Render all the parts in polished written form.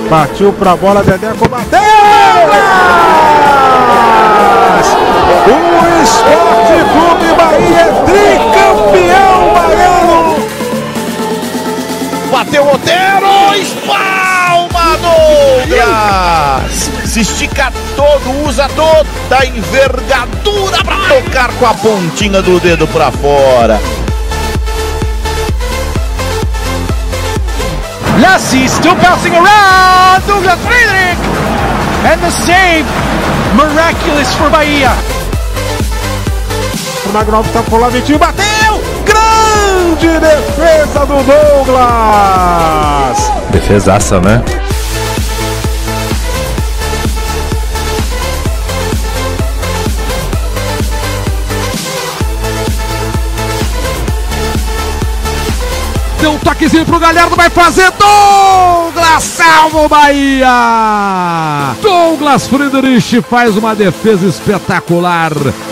Partiu pra bola, Dedé combateu! O Esporte Clube Bahia é tricampeão baiano! Bateu Otero, espalma Douglas! Se estica todo, usa toda a envergadura para tocar com a pontinha do dedo para fora. Lassi still bouncing around, Douglas Friedrich, and the save, miraculous for Bahia. O Magnaldo tá por lá, Vitinho bateu! Grande defesa do Douglas! Defesaça, né? Deu um toquezinho pro Galhardo, vai fazer Douglas, salva o Bahia! Douglas Friedrich faz uma defesa espetacular.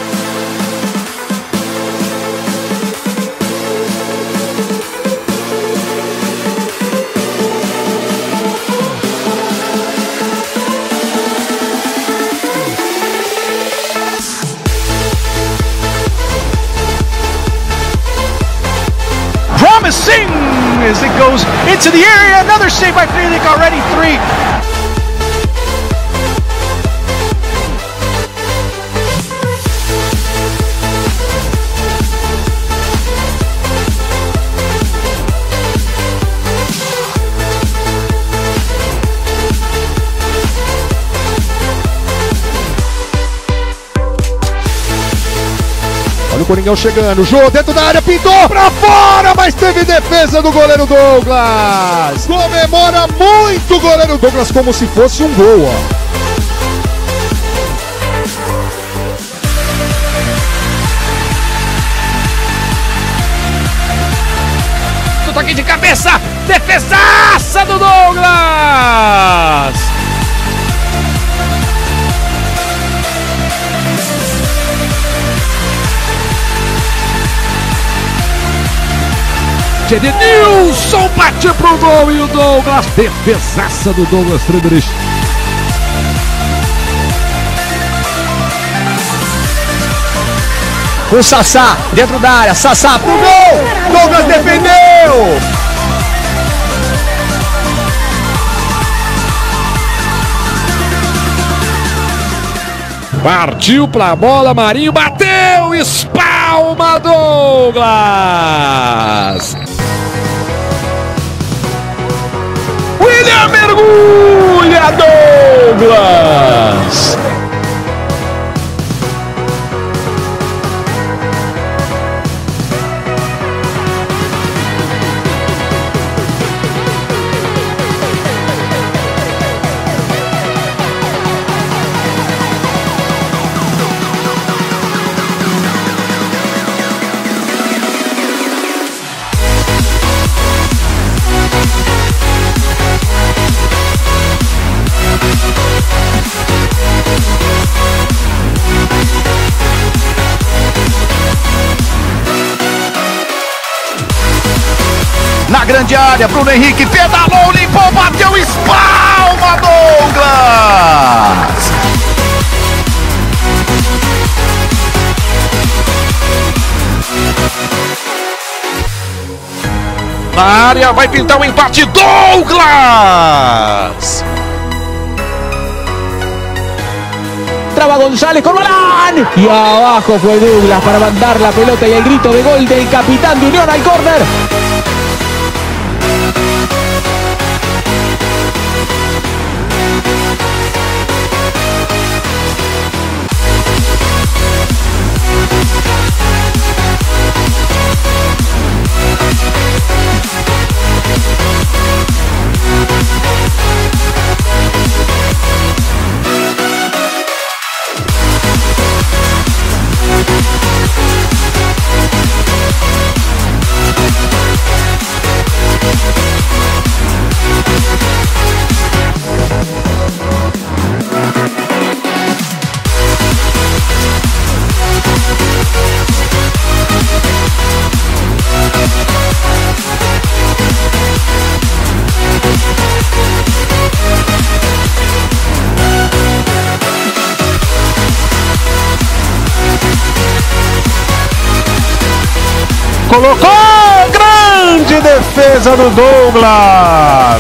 Promising as it goes into the area. Another save by Friedrich, already 3. Olha o Coringão chegando, Jô dentro da área, pintou pra fora, mas teve defesa do goleiro Douglas. Comemora muito o goleiro Douglas como se fosse um gol, ó. Toque de cabeça, defesaça do Douglas. Edenilson bate pro gol e o Douglas, defesaça do Douglas Friedrich. O Sassá dentro da área, Sassá pro gol, Douglas defendeu. Partiu pra bola, Marinho bateu, espalma Douglas. William mergulha, Douglas. Na grande área, Bruno Henrique pedalou, limpou, bateu, espalma Douglas! Na área, vai pintar um empate, Douglas! Traba González con Morán y abajo fue Douglas para mandar la pelota y el grito de gol del capitán de Unión al córner. colocou! Grande defesa do Douglas!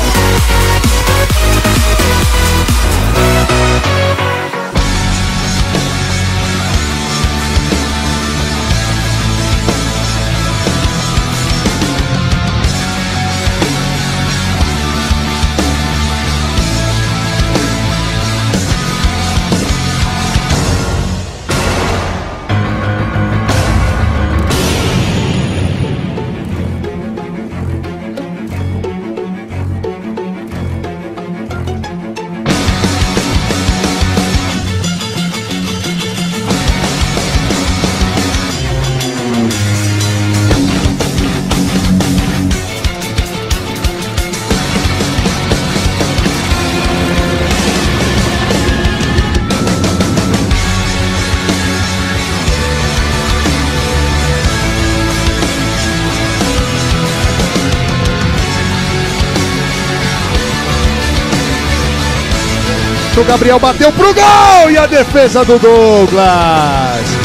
O Gabriel bateu pro gol e a defesa do Douglas.